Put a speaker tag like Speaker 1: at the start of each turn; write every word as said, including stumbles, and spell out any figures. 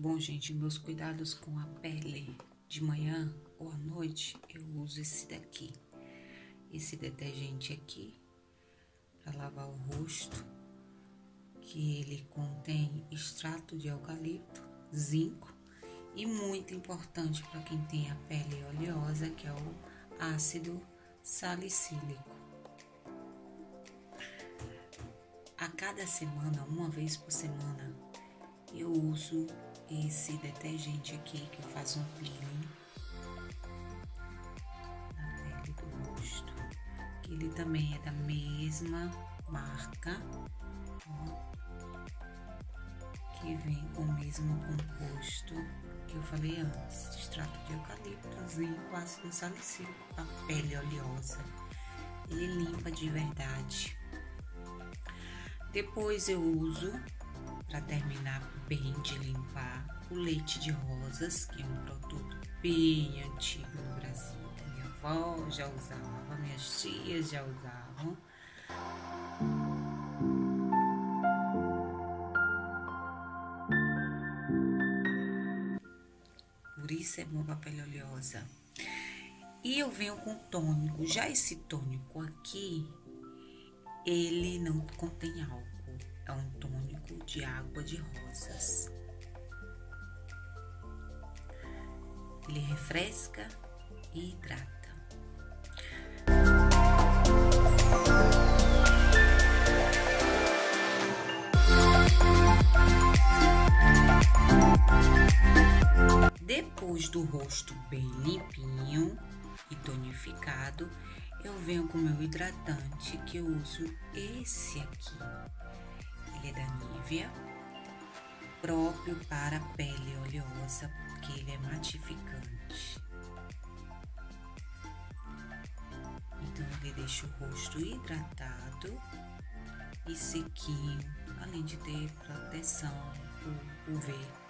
Speaker 1: Bom, gente, meus cuidados com a pele de manhã ou à noite, eu uso esse daqui. Esse detergente aqui, para lavar o rosto, que ele contém extrato de eucalipto, zinco e muito importante para quem tem a pele oleosa, que é o ácido salicílico. A cada semana, uma vez por semana, eu uso esse detergente aqui que faz um peeling na pele do rosto. Ele também é da mesma marca, ó, que vem com o mesmo composto que eu falei antes: extrato de eucalipto, zinco, ácido salicílico para pele oleosa. Ele limpa de verdade. Depois eu uso, para terminar bem de limpar, o leite de rosas, que é um produto bem antigo no Brasil. Minha avó já usava, minhas tias já usavam. Por isso é bom para pele oleosa. E eu venho com tônico. Já esse tônico aqui, ele não contém álcool. É um tônico de água de rosas. Ele refresca e hidrata. Depois do rosto bem limpinho e tonificado, eu venho com o meu hidratante, que eu uso esse aqui. Ele é da Nivea, próprio para pele oleosa, porque ele é matificante. Então ele deixa o rosto hidratado e sequinho, além de ter proteção U V.